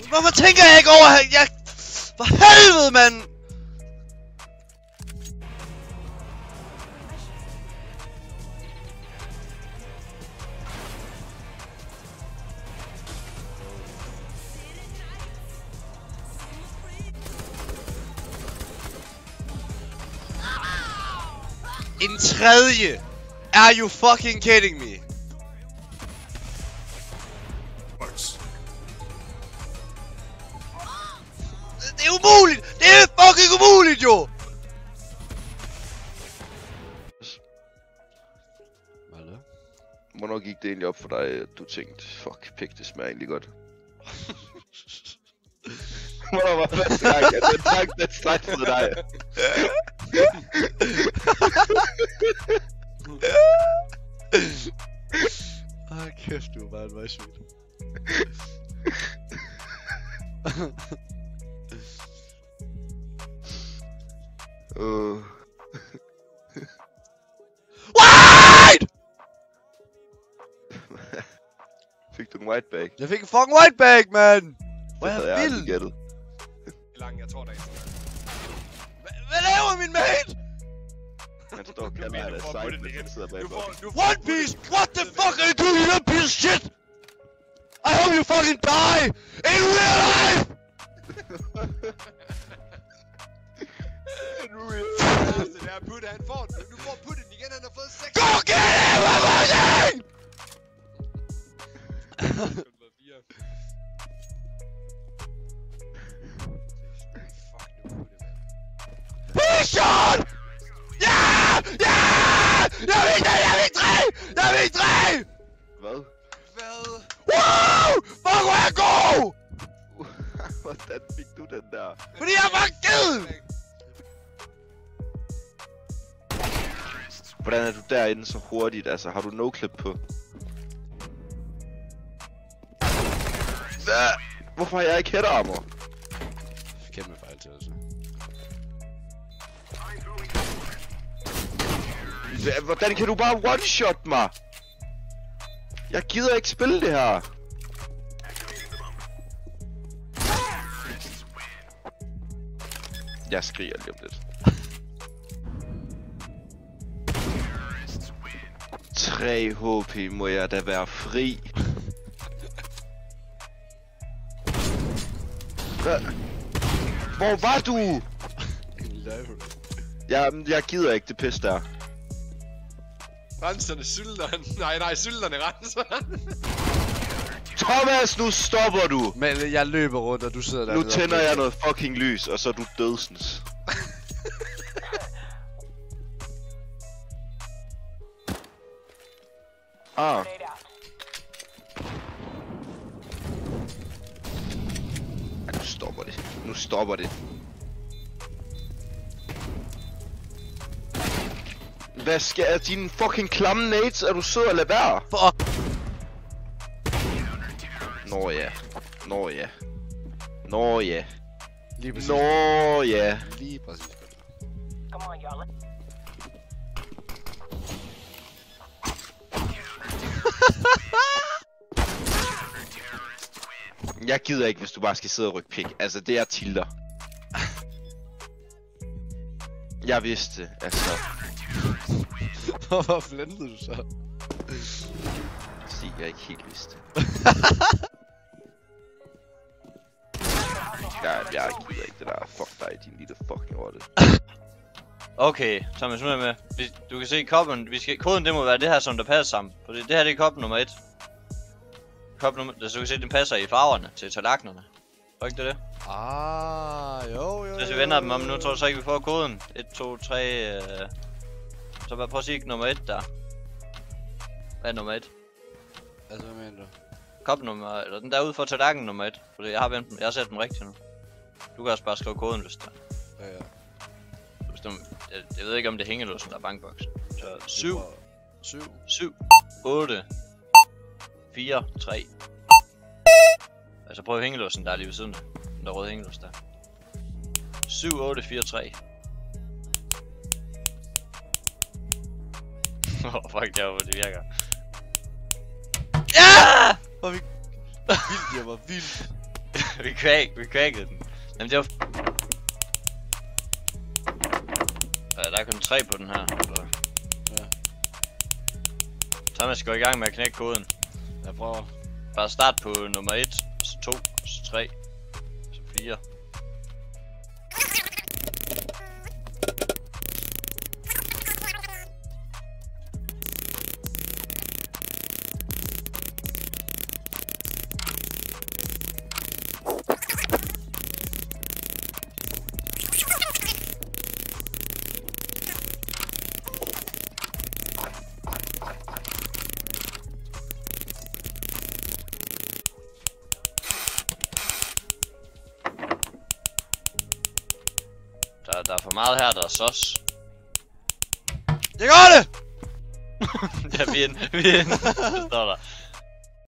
Hvorfor tænker jeg ikke over jeg... For helvede, mand! En tredje! Are you fucking kidding me? Det er umuligt! Det er fucking umuligt, jo! Hvad? Hvornår gik det egentlig op for dig, at du tænkte, fuck, pik, det smager egentlig godt? Hvornår var første gang, at den tanke, den strejfede dig? Kæft, du er bare en vejsvigt. White! Fik du en white bag? Jeg fik en fucking white bag, man! Hvor er jeg vild! gættet. Jeg tror, der er Hvad laver min mate? Han står og kalder dig sejt, men han sidder bag på. One Piece! What the fuck are you doing, you piece of shit? I hope you fucking die! In real life! Det er Putte, han får den. Nu får Putte den igen, han har fået 6. Go get him, everything! P-shot! Ja! Ja! Jeg fik 3! Jeg fik 3! Hvad? Wow! Fuck, hvor er jeg god! Hvordan fik du den der? Fordi jeg var givet! Hvordan er du derinde så hurtigt? Altså, har du no-clip på? Hvorfor har jeg ikke head-armor? Kæmpe fejl til os. Hvordan kan du bare one-shot mig? Jeg gider ikke spille det her. Jeg skriger lige om lidt. 3 HP må jeg da være fri. Hvor var du? Jeg gider ikke det pis der. Renserne, sylteren. Nej, sylterne renser. Thomas, nu stopper du! Men jeg løber rundt, og du sidder der. Nu tænder jeg noget fucking lys, og så er du dødsens. Ah. Ja, nu stopper det. Nu stopper det. Hvad skal dine fucking klamme nades? Er du sød at lade være? Fuck. Nå ja. Nå ja. Nå ja. Lige præcis. Nå ja. Lige præcis. Come on, y'all. Jeg gider ikke, hvis du bare skal sidde og rykke pik. Altså, det er tilter. Jeg vidste det, altså. Hvorfor flintede du så? Fordi jeg ikke helt vidste. Jeg gider ikke det der. Fuck dig, din lille fucking rotte. Okay, Thomas, nu er jeg med. Du kan se koppen. Koden det må være det her, som der passer sammen. Fordi det her det er kop nummer 1. Kop nummer... Så du kan se, den passer i farverne til tallerkenerne. Tror ikke det er det? Ah, jo. Hvis vi vender dem om nu, tror jeg så ikke, vi får koden. 1, 2, 3... Så bare prøv at sige nummer 1 der. Hvad er nummer 1? Altså, hvad mener du? Kop nummer... Eller den der ude for tallerken nummer 1. Fordi jeg har vendt dem. Jeg har sat dem rigtigt nu. Du kan også bare skrive koden, hvis der. Ja. Hvis du... Jeg ved ikke, om det er hængelåsen, der er bankboks. Så 7, 8, 4, 3. Altså prøv hængelåsen, der er lige ved siden af. Den der røde hængelås der. 7, 8, 4, 3. Fuck, det er hvor det virker. Ja! Hvor vi... Vildt, jeg var vildt. vi crackede den. Jamen det var... Ja, der er kun 3 på den her. Så. Ja. Thomas går i gang med at knække koden. Jeg prøver. Bare start på nummer 1, så 2, så 3, så 4. Der er for meget her, der er sos. Jeg gør det! Ja, vi er inde. Det står der.